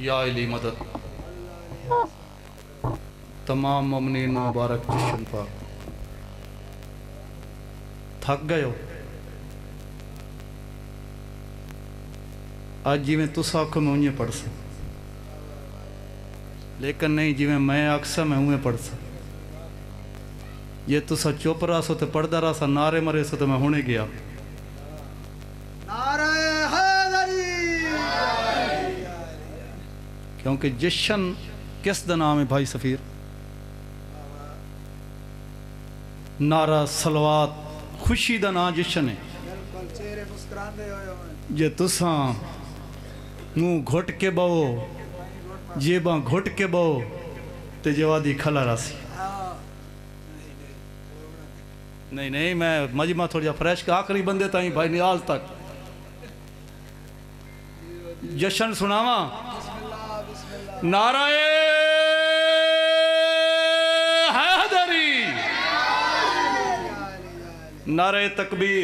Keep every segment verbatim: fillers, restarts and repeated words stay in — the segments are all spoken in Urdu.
یا علی مدد تمام مومنین مبارک جشن پاک تھک گئے ہو آج جی میں تُس آکھو میں انہیں پڑھ سا لیکن نہیں جی میں میں اکثر میں انہیں پڑھ سا یہ تُسا چوپ رہا سو تے پڑھ رہا سا نعرے مرے سو تے میں ہونے گیا نعرہ حیدری کیونکہ جشن کس دا نام ہے بھائی سفیر نعرہ صلوات خوشی دا نام جشن ہے بالکل چہرے مسکران دے ہوئے ہوئے جے تُساں منہ گھٹ کے بہو جیباں گھٹ کے بہو تے جوادی کھلا راسی نہیں نہیں میں مجمع تھوڑی جا فریش کا آخری بندے تائیں بھائی نیاز تک جشن سناواں نعرہ حیدری نعرہ تکبیر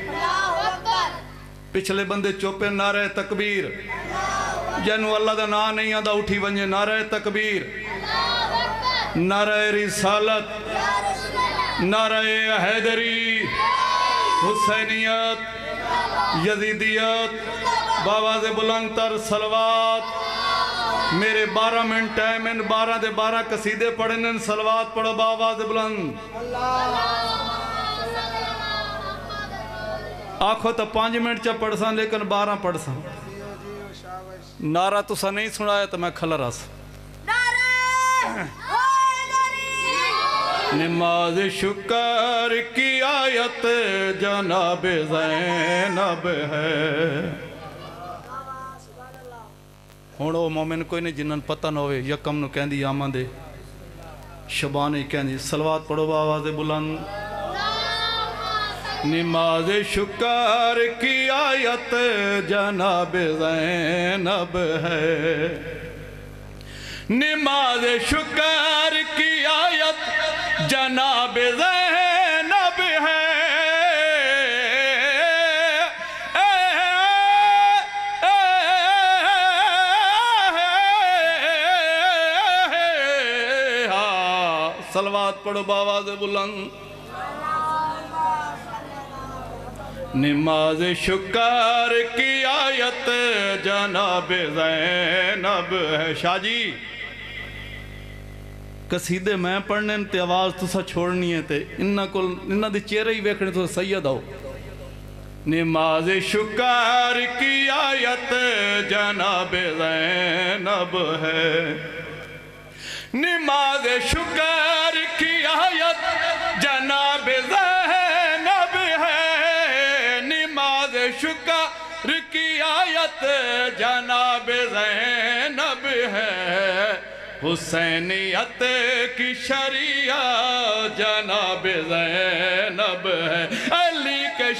پچھلے بندے چوپے نعرہ تکبیر جنو اللہ دا نا نہیں آدھا اٹھی ونجے نعرہ تکبیر نعرہ رسالت نعرہ حیدری حسینیت یزیدیت باواز بلند تر صلوات میرے بارہ منٹ ٹائم ان بارہ دے بارہ قصیدے پڑھن ان صلوات پڑھو باواز بلند آنکھو تو پانچ منٹ چا پڑھ ساں لیکن بارہ پڑھ ساں نعرہ تو سا نہیں سنایا تو میں کھلا رہا سا نماز شکر کی آیت جناب زینب ہے ہونو مومن کوئی نہیں جنن پتہ نہ ہوئے یکم نو کہندی آمان دے شبانی کہندی صلوات پڑھو آواز بلند نماز شکر کی آیت جناب زینب ہے نماز شکر کی آیت جناب زینب ہے صلوات پڑھو باواز بلند نماز شکر کی آیت جناب زینب ہے شاہ جی قصیدے میں پڑھنے تے آواز تو سا چھوڑنی ہے تے انہا کو انہا دی چہرے ہی ویکھنے تو سید آؤ نماز شکر کی آیت جناب زینب ہے نماز شکر کی آیت جناب زینب ہے نماز شکر کی آیت جناب زینب ہے حسینیت کی شریعہ جناب زینب ہے علی کش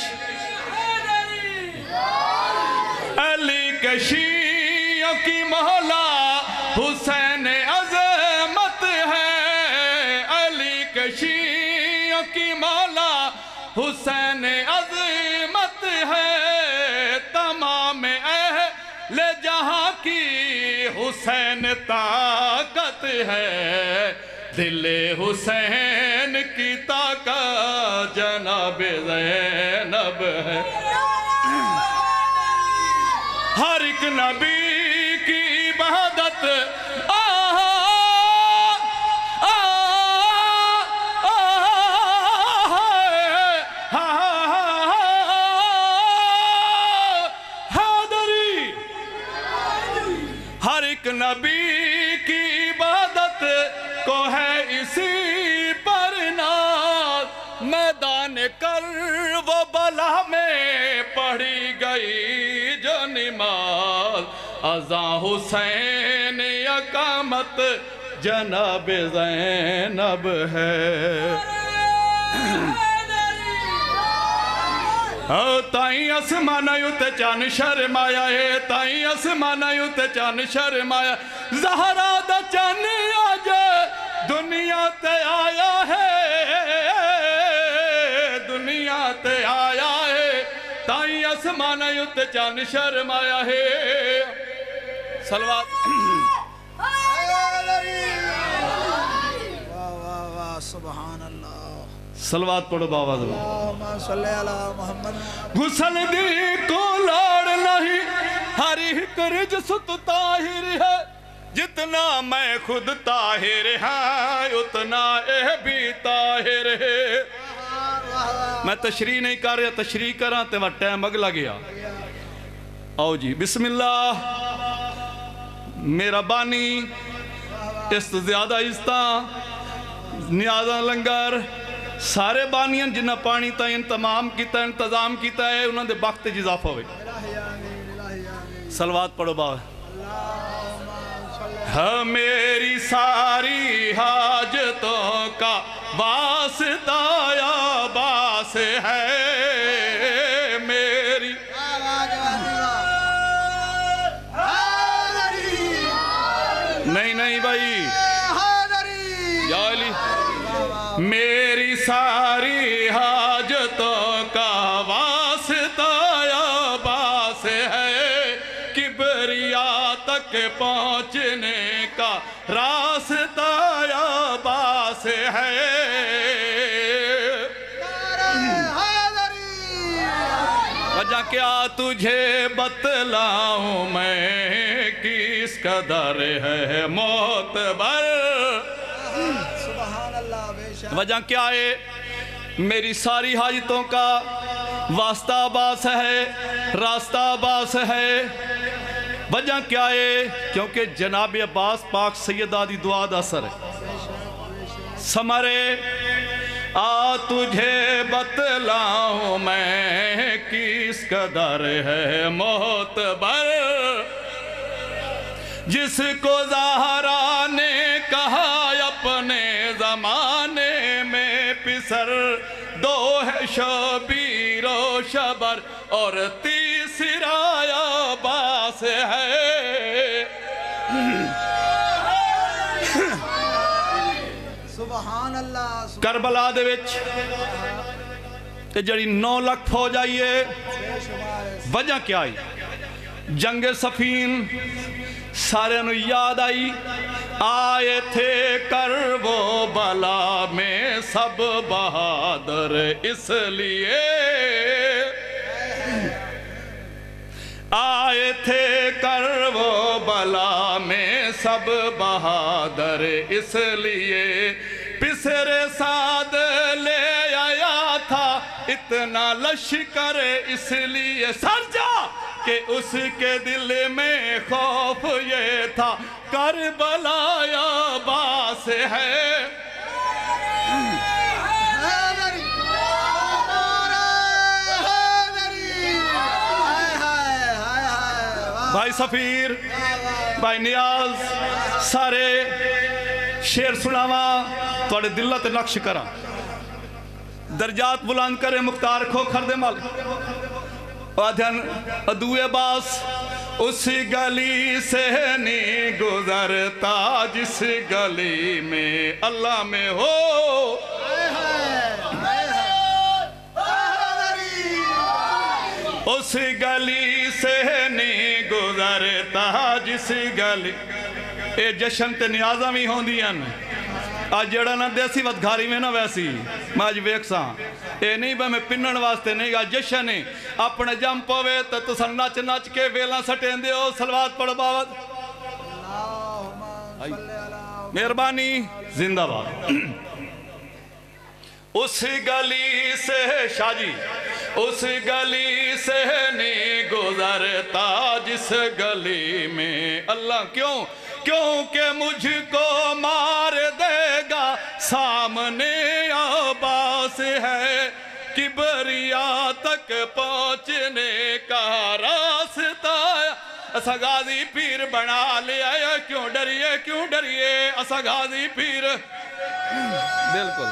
علی کشیوں کی مولا حسین عظمت ہے علی کشیوں کی مولا حسین عظمت ہے تمام اہل جہاں کی حسین طاقت ہے دل حسین کی طاقت جناب زینب ہے ہر ایک نبی کی عبادت نبی کی عبادت کو ہے اسی پر ناز میدان کرب و بلا میں پڑھی گئی جو نماز اذاں حسین اقامت جناب زینب ہے تائیں اسمانہ یوت چان شرمایا ہے تائیں اسمانہ یوت چان شرمایا زہرا دا چان آج دنیا تے آیا ہے دنیا تے آیا ہے تائیں اسمانہ یوت چان شرمایا ہے صلوات سبحان اللہ سلوات پڑھو باواز میں اللہم صلی علی محمد غسل دی کو لاڑ نہیں ہر ایک رجست طاہر ہے جتنا میں خود طاہر ہے اتنا اے بھی طاہر ہے میں تشریح نہیں کر رہا تشریح کراں تے وہ ٹائم اگلا گیا آؤ جی بسم اللہ میرا بانی اس زیادہ عزتہ نیازہ لنگر سارے بانیاں جنہ پانی تا انتمام کیتا انتظام کیتا ہے انہوں نے وقت اضافہ ہوئے سلوات پڑھو باو ہاں میری ساری حاجتوں کا واسطہ یا باس ہے میری نہیں نہیں بھائی یا علی میری ساری حاجتوں کا واسطہ یا باس ہے کبریا تک پہنچنے کا راستہ یا باس ہے وجہ کیا تجھے بتلاؤں میں کس قدر ہے معتبر وجہ کیا ہے میری ساری حاجتوں کا واسطہ عباس ہے راستہ عباس ہے وجہ کیا ہے کیونکہ جناب عباس پاک سیدہ دی دعا دا اثر ہے سمرے آ تجھے بتلاؤں میں کس قدر ہے معتبر جس کو زہرا نے کہا اپنے زمانے میں پسر دو ہے شبیر و شبر اور تیسرا عباس ہے سبحان اللہ کربلا دے وچ تے جڑی نو لکھ فوج آئی ہے وجہ کیا آئی جنگ صفین سارے نو یاد آئی آئے تھے کرب و بلا میں سب بہادر اس لیے آئے تھے کرب و بلا میں سب بہادر اس لیے پسر سعد لے آیا تھا اتنا لشکر اس لیے سر جا کہ اس کے دل میں خوف یہ تھا کربلا یا باس ہے بھائی سفیر بھائی نیاز سارے شیر سناوا توڑے دلت نقش کرا درجات بلند کرے مختار کھو کھردے مال آدھن ادوے باس اس گلی سے نہیں گزرتا جس گلی میں اللہ میں ہو اس گلی سے نہیں گزرتا جس گلی اے جشن تے نیازہ بھی ہوں دیاں آج جڑا نہ دیسی وقت گھاری میں نہ ویسی میں آج ویکساں اے نہیں بے میں پنن واسطے نہیں گا جشن ہے اپنے جم پوے تو تسا نچ نچ کے ویلاں سٹیں دے ہو سلوات پڑھ باوت مہربانی زندہ باد اس گلی سے شاہ جی اس گلی سے نہیں گزرتا جس گلی میں اللہ کیوں کیونکہ مجھ کو مار دے گا سامنے عباس ہے کبریا تک پہنچنے کا راستہ اسا غازی پیر بنا لے آیا کیوں ڈریے کیوں ڈریے اسا غازی پیر بالکل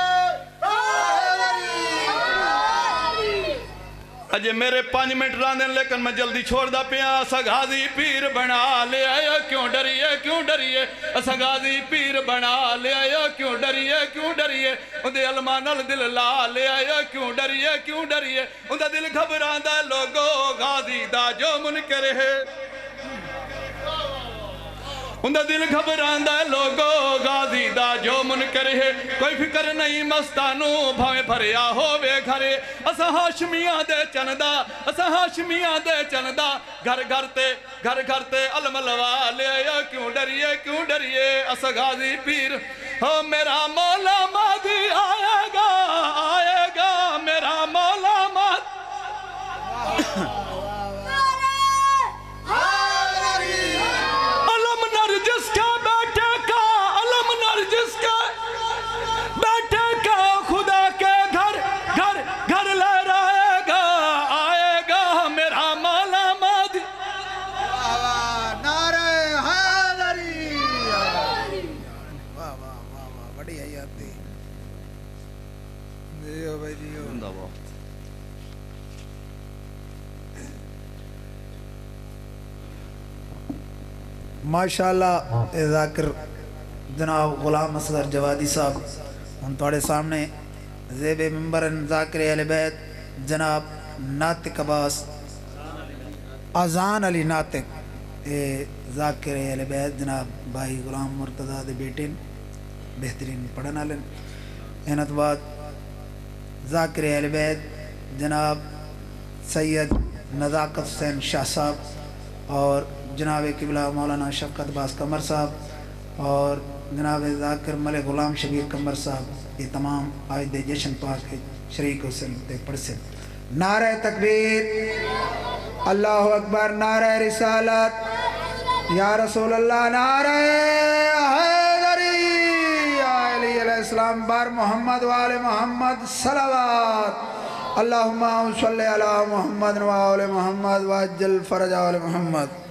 اجے میرے پانچ منٹ راندیں لیکن میں جلدی چھوڑ دا پیا اسا غازی پیر بنا لے آیا کیوں ڈریے کیوں ڈریے اسا غازی پیر بنا لے آیا کیوں ڈریے کیوں ڈریے اندے علمان دل لا لے آیا کیوں ڈریے کیوں ڈریے اندے دل گھبراندہ لوگو غازی دا جو منکر ہے اندہ دل گھبران دا لوگو غازی دا جو منکر ہے کوئی فکر نہیں مستانو بھاویں بھریا ہووے گھرے اسا ہاشمیاں دے چندہ اسا ہاشمیاں دے چندہ گھر گھر تے گھر گھر تے علم لوالے کیوں ڈریے کیوں ڈریے اسا غازی پیر ہو میرا مولا مہدی آئے گا آئے گا میرا مولا مہدی علم نرجس کا بیٹے کا علم نرجس کا بیٹے کا خدا کے گھر گھر گھر لے رہے گا آئے گا میرا مولا مہدی نعرہ حیدری واہ واہ واہ واہ بڑی حیات دی دیو بھائی دیو ماشاءاللہ ذاکر جناب غلام اصغر جوادی صاحب ہم توڑے سامنے زیب ممبرن ذاکر اہل بیت جناب ناطق عباس اذان علی ناطق ذاکر اہل بیت جناب بھائی غلام مرتضیٰ دے بیٹن بہترین پڑھنا لن اینت بعد ذاکر اہل بیت جناب سید نزاکت حسین شاہ صاحب اور جناب قبلہ مولانا شفقت باز قمر صاحب اور جناب ذاکر ملک غلام شبیر قمر صاحب یہ تمام آج دے جشن پاک کے شریک حسن تے پڑھ سے نعرہ تکبیر اللہ اکبر نعرہ رسالت یا رسول اللہ نعرہ حیدری یا علی علیہ السلام بار محمد وآل محمد صلوات اللہم صلی علی محمد وآل محمد وعجل فرج آل محمد